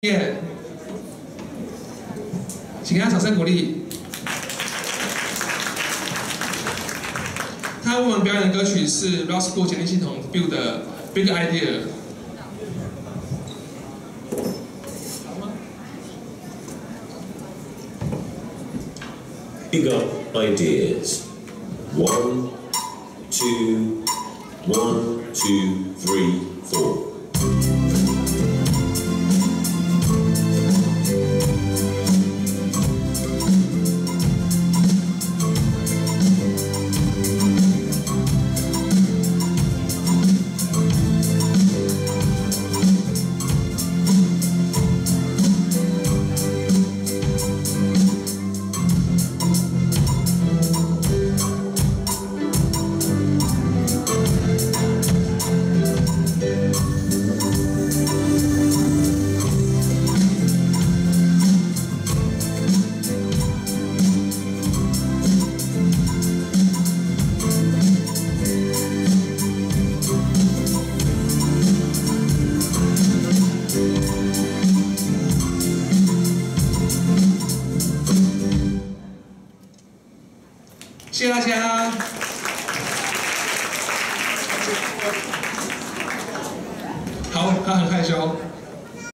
耶，请给他掌声鼓励。他为我们表演的歌曲是 Roscoe 简历系统 Build 的 Big Idea。 Big ideas. 1, 2, 1, 2, 3, 4. 谢谢大家。好，他很害羞。